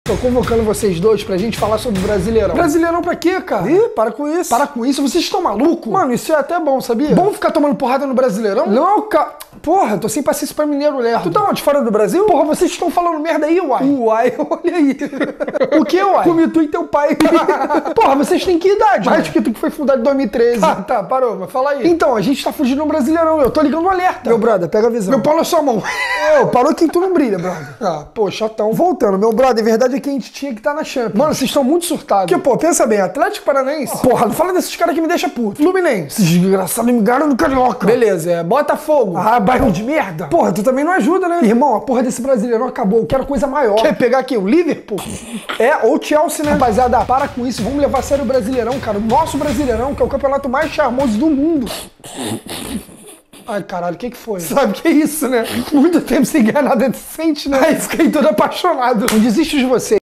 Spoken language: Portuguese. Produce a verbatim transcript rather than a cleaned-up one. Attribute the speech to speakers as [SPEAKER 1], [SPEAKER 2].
[SPEAKER 1] Tô convocando vocês dois pra gente falar sobre o Brasileirão.
[SPEAKER 2] Brasileirão pra quê, cara?
[SPEAKER 1] Ih, para com isso. Para com isso, vocês estão malucos?
[SPEAKER 2] Mano, isso é até bom, sabia?
[SPEAKER 1] Bom ficar tomando porrada no Brasileirão?
[SPEAKER 2] Não, cara.
[SPEAKER 1] Porra, tô sem paciência pra mineiro lerdo.
[SPEAKER 2] Tu tá onde? Fora do Brasil?
[SPEAKER 1] Porra, vocês estão falando merda aí, uai.
[SPEAKER 2] Uai, olha aí.
[SPEAKER 1] O que, uai?
[SPEAKER 2] Comi tu e teu pai.
[SPEAKER 1] Porra, vocês têm que idade?
[SPEAKER 2] Mais
[SPEAKER 1] Mais que tu que foi fundado em dois mil e treze.
[SPEAKER 2] Tá, tá, parou, mas fala aí.
[SPEAKER 1] Então, a gente tá fugindo no Brasileirão, eu tô ligando o alerta.
[SPEAKER 2] Meu brother, pega a visão.
[SPEAKER 1] Meu pau na sua mão.
[SPEAKER 2] Ô, parou que tu não brilha, brother.
[SPEAKER 1] Ah, pô, chatão.
[SPEAKER 2] Voltando, meu brother, a verdade é que a gente tinha que estar na Champions.
[SPEAKER 1] Mano, vocês estão muito surtados.
[SPEAKER 2] Porque, pô, pensa bem, Atlético Paranaense.
[SPEAKER 1] Porra, não fala desses caras que me deixa puto.
[SPEAKER 2] Fluminense.
[SPEAKER 1] Esses desgraçados me garam no Carioca.
[SPEAKER 2] Beleza, é Botafogo.
[SPEAKER 1] Ah, bairro de merda.
[SPEAKER 2] Porra, tu também não ajuda, né?
[SPEAKER 1] Irmão, a porra desse Brasileirão acabou. Eu quero coisa maior.
[SPEAKER 2] Quer pegar aqui o Liverpool?
[SPEAKER 1] É, ou Chelsea, né? Rapaziada, para com isso. Vamos levar a sério o Brasileirão, cara. O nosso Brasileirão, que é o campeonato mais charmoso do mundo. Ai, caralho, o que que foi?
[SPEAKER 2] Sabe que é isso, né?
[SPEAKER 1] Muito tempo sem ganhar nada decente, né?
[SPEAKER 2] Aí fiquei todo apaixonado.
[SPEAKER 1] Não desisto de você.